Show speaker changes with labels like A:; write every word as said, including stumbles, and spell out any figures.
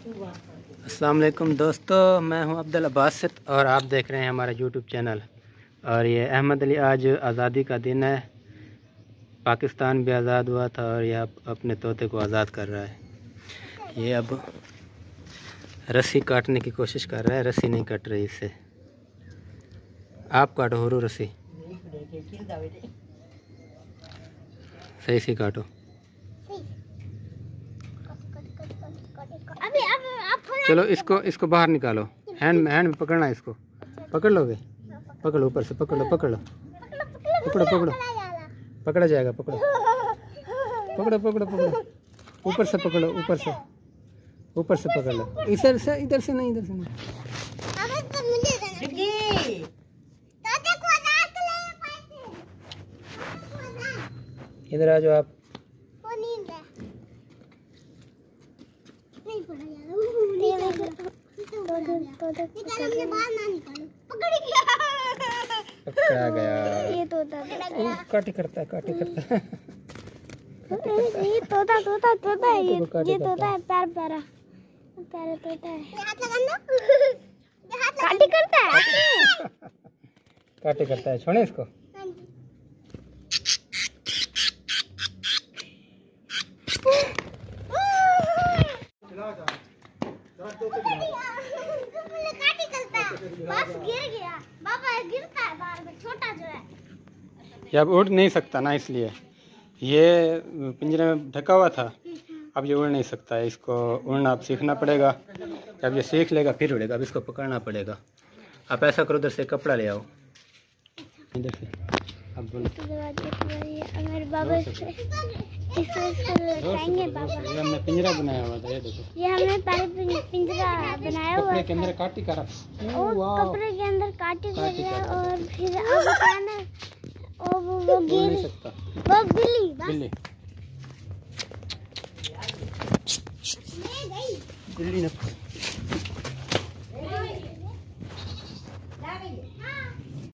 A: अस्सलाम वालेकुम दोस्तों, मैं हूं अब्दुल बासित और आप देख रहे हैं हमारा यूट्यूब चैनल। और ये अहमद अली, आज आज़ादी का दिन है। पाकिस्तान भी आज़ाद हुआ था और ये अब अपने तोते को आज़ाद कर रहा है। ये अब रस्सी काटने की कोशिश कर रहा है, रस्सी नहीं कट रही इससे। आप काटो हुरू, रस्सी सही से काटो। चलो इसको इसको बाहर निकालो। हैंड हैंड में पकड़ना है इसको। पकड़ लोगे? पकड़ो, ऊपर से पकड़ लो, पकड़ लो, पकड़ो पकड़ो, पकड़ा जाएगा। पकड़ो पकड़ो पकड़ो पकड़ो, ऊपर से पकड़ो, ऊपर से ऊपर से पकड़ लो। इधर से इधर से नहीं, इधर से नहीं। इधर आ जाओ आप। पकड़ा गया। ये तोता काटी करता है, काटी करता है। ये तोता तोता तोता है, ये ये तोता है। पैर पैरा पैरा तोता है। काटी करता है, काटी करता है। छोड़े इसको। बस गिर गया बाबा, गिरता है बार में, छोटा जो है। ये अब उड़ नहीं सकता ना, इसलिए ये पिंजरे में ढका हुआ था। अब ये उड़ नहीं सकता है, इसको उड़ना अब सीखना पड़ेगा। जब ये सीख लेगा फिर उड़ेगा। अब इसको पकड़ना पड़ेगा। आप ऐसा करो, उधर से कपड़ा ले आओ, इधर से। अब बोलो हमारे बाबा से इसको लगाएंगे बाबा। ये हमने पिंजरा बनाया हुआ था, ये देखो। ये हमने पहले पिंजरा बनाया हुआ है। कपड़े के अंदर काटी करा, कपड़े के अंदर काटी करा। और फिर अब क्या ना, और वो वो गिर नहीं सकता। वो बिल्ली बिल्ली बिल्ली ना